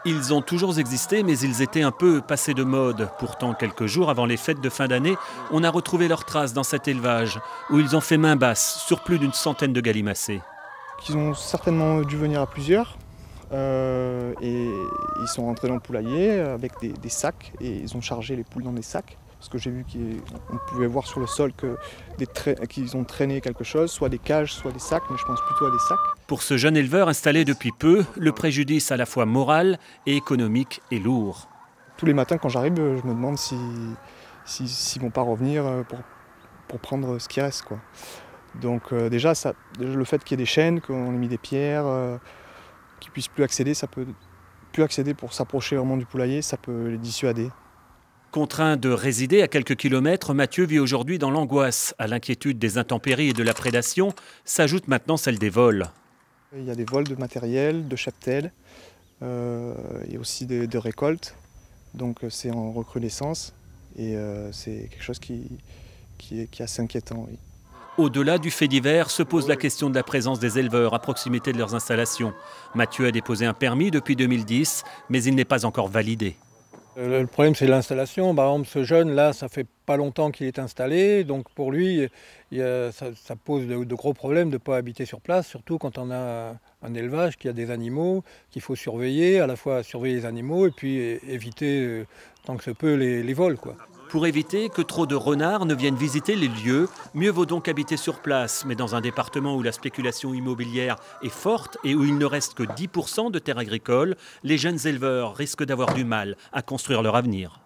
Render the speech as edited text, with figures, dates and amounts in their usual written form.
Ils ont toujours existé, mais ils étaient un peu passés de mode. Pourtant, quelques jours avant les fêtes de fin d'année, on a retrouvé leurs traces dans cet élevage, où ils ont fait main basse sur plus d'une centaine de gallinacés. Ils ont certainement dû venir à plusieurs, et ils sont rentrés dans le poulailler avec des sacs, et ils ont chargé les poules dans des sacs. Parce que j'ai vu qu'on pouvait voir sur le sol qu'ils ont traîné quelque chose, soit des cages, soit des sacs, mais je pense plutôt à des sacs. Pour ce jeune éleveur installé depuis peu, le préjudice à la fois moral et économique est lourd. Tous les matins quand j'arrive, je me demande s'ils vont pas revenir pour prendre ce qui reste, quoi. Donc déjà, le fait qu'il y ait des chaînes, qu'on ait mis des pierres, qu'ils ne puissent plus accéder pour s'approcher vraiment du poulailler, ça peut les dissuader. Contraint de résider à quelques kilomètres, Mathieu vit aujourd'hui dans l'angoisse. À l'inquiétude des intempéries et de la prédation s'ajoute maintenant celle des vols. Il y a des vols de matériel, de cheptel, et aussi de récoltes. Donc c'est en recrudescence et c'est quelque chose qui est assez inquiétant. Oui. Au-delà du fait divers se pose la question de la présence des éleveurs à proximité de leurs installations. Mathieu a déposé un permis depuis 2010, mais il n'est pas encore validé. Le problème, c'est l'installation. Par exemple, ce jeune-là, ça fait pas longtemps qu'il est installé. Donc pour lui, ça pose de gros problèmes de ne pas habiter sur place, surtout quand on a un élevage qui a des animaux qu'il faut surveiller, à la fois surveiller les animaux et puis éviter tant que se peut les vols, quoi. Pour éviter que trop de renards ne viennent visiter les lieux, mieux vaut donc habiter sur place, mais dans un département où la spéculation immobilière est forte et où il ne reste que 10% de terres agricoles, les jeunes éleveurs risquent d'avoir du mal à construire leur avenir.